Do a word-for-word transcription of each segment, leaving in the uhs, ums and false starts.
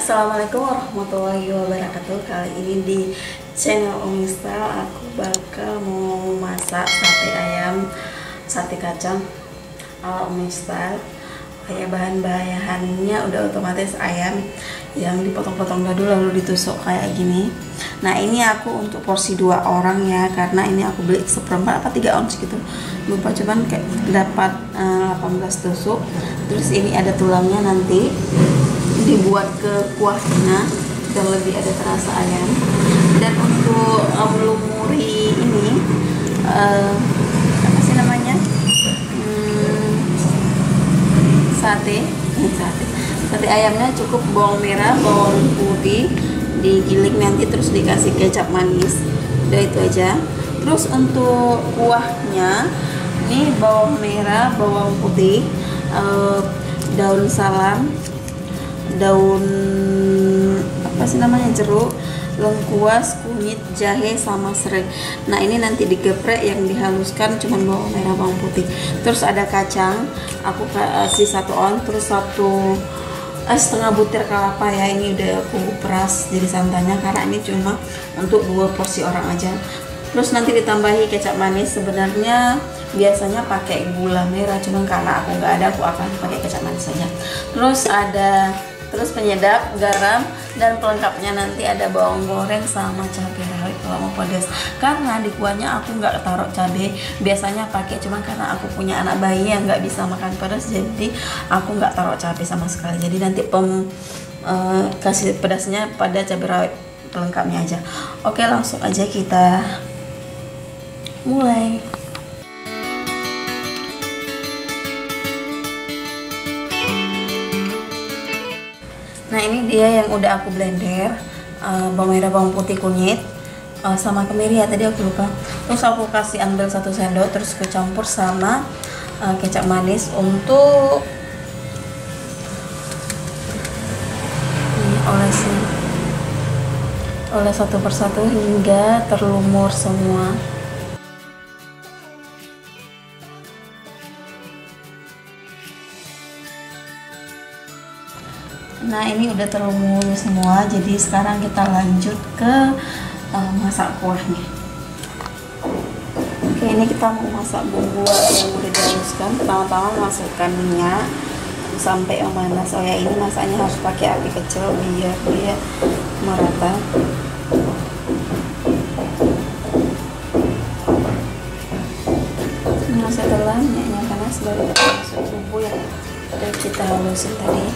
Assalamualaikum warahmatullahi wabarakatuh. Kali ini di channel Umi Style aku bakal mau masak sate ayam, sate kacang ala Umi Style. Kayak bahan-bahannya udah otomatis ayam yang dipotong-potong dadu lalu ditusuk kayak gini. Nah ini aku untuk porsi dua orang ya, karena ini aku beli seperempat apa tiga ons gitu, lupa, cuman kayak dapat uh, delapan belas tusuk. Terus ini ada tulangnya, nanti dibuat ke kuahnya dan lebih ada terasa ayam. Dan untuk uh, melumuri ini uh, apa sih namanya, hmm, sate sate sate ayamnya cukup bawang merah, bawang putih digiling nanti, terus dikasih kecap manis, udah itu aja. Terus untuk kuahnya ini bawang merah, bawang putih, uh, daun salam, daun apa sih namanya, jeruk, lengkuas, kunyit, jahe, sama serai. Nah ini nanti digeprek, yang dihaluskan cuma bawang merah, bawang putih. Terus ada kacang, aku kasih satu on, terus satu eh, setengah butir kelapa ya, ini udah aku peras jadi santannya karena ini cuma untuk dua porsi orang aja. Terus nanti ditambahi kecap manis, sebenarnya biasanya pakai gula merah, cuman karena aku nggak ada, aku akan pakai kecap manis saja. Terus ada terus penyedap, garam, dan pelengkapnya nanti ada bawang goreng sama cabai rawit kalau mau pedas. Karena di kuahnya aku nggak taruh cabai, biasanya pakai, cuma karena aku punya anak bayi yang nggak bisa makan pedas, jadi aku nggak taruh cabai sama sekali. Jadi nanti pem uh, kasih pedasnya pada cabai rawit pelengkapnya aja. Oke, langsung aja kita mulai. Nah ini dia yang udah aku blender, uh, bawang merah, bawang putih, kunyit, uh, sama kemiri ya tadi aku lupa. Terus aku kasih ambil satu sendok, terus aku campur sama uh, kecap manis untuk olesi oles satu persatu hingga terlumur semua. Nah ini udah terlumur semua, jadi sekarang kita lanjut ke uh, masak kuahnya. Oke, ini kita mau masak bumbu yang udah dihaluskan. Pertama-tama masukkan minyak sampai memanas. Oh ya, ini masaknya harus pakai api kecil biar dia merata. Nah setelah minyaknya panas, baru kita masuk bumbu yang udah kita halusin tadi.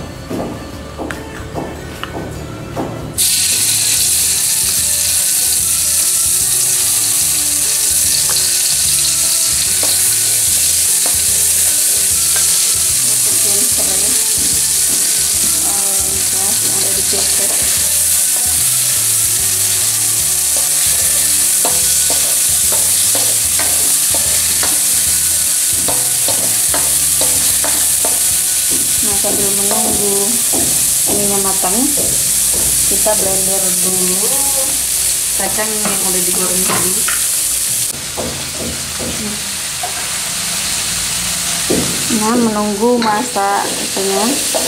Nah sambil menunggu ininya matang, kita blender dulu kacang yang udah digoreng tadi. Nah menunggu masak itunya.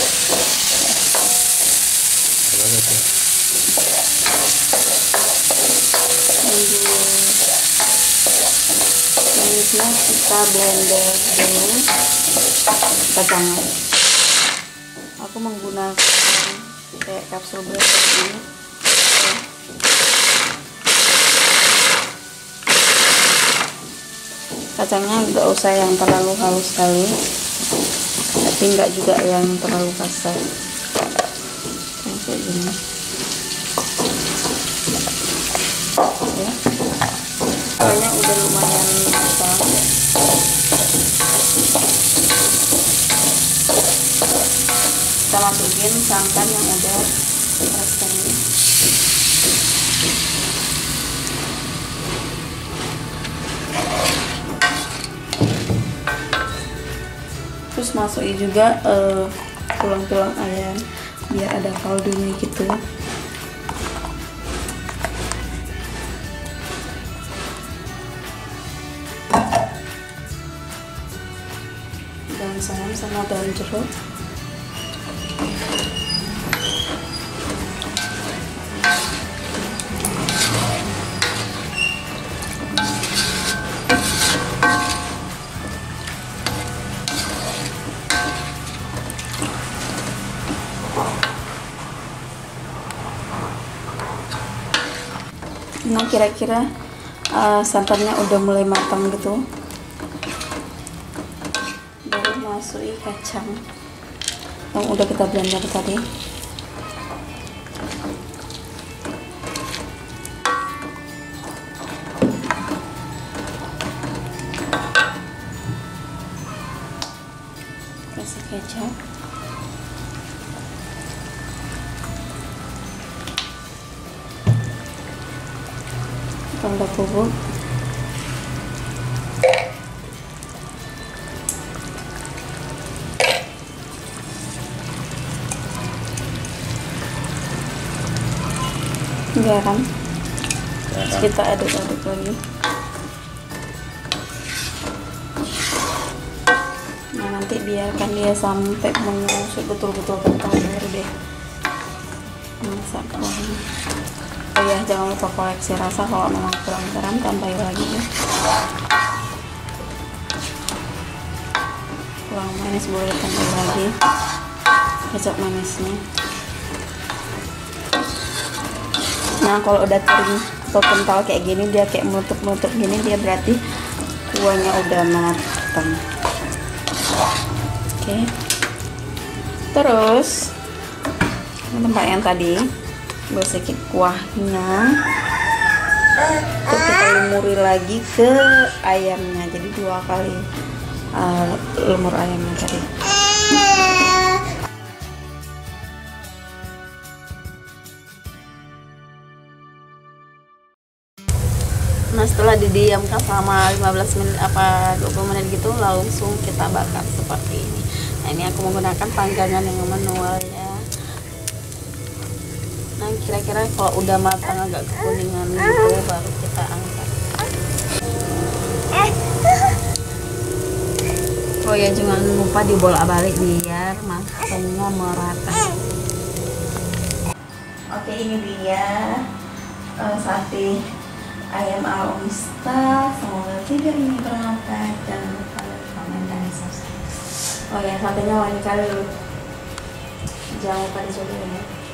Selanjutnya kita blender dulu kacangnya. Aku menggunakan kayak kapsul blender ini. Kacangnya nggak usah yang terlalu halus sekali, tapi nggak juga yang terlalu kasar. Kayak gini. Ya. Kayaknya udah lumayan matang. Kita masukin santan yang udah peras tadi. Terus masukin juga uh, tulang-tulang ayam biar ada kaldunya gitu. Daun salam sama daun jeruk. Nah kira-kira uh, santannya udah mulai matang gitu, baru masukin kacang yang udah kita blender tadi. Kasih kecap, lada bubuk, garam, terus kita aduk-aduk lagi. Nah nanti biarkan dia sampai mengusut betul-betul kental, baru deh masak kuahnya. Oh ya, jangan lupa koreksi rasa, kalau memang kurang garam tambahin lagi ya. Kurang manis boleh tambah lagi kecap manisnya. Nah kalau udah kering atau kental kayak gini, dia kayak menutup-menutup gini, dia berarti kuahnya udah matang. Oke, terus tempat yang tadi sedikit kuahnya terus kita lumuri lagi ke ayamnya, jadi dua kali uh, lumur ayamnya tadi. Nah setelah didiamkan selama lima belas menit apa dua puluh menit gitu, langsung kita bakar seperti ini. Nah ini aku menggunakan panggangan yang manual ya. Nah kira-kira kalau udah matang agak kekuningan gitu, baru kita angkat. Oh ya, jangan lupa dibolak-balik biar matangnya merata. Oke, ini dia uh, sate ayam ala Umista. Semoga video ini bermanfaat, jangan lupa like, komen, dan subscribe. Oh ya, satenya wangi kali loh, jangan lupa dicoba ya.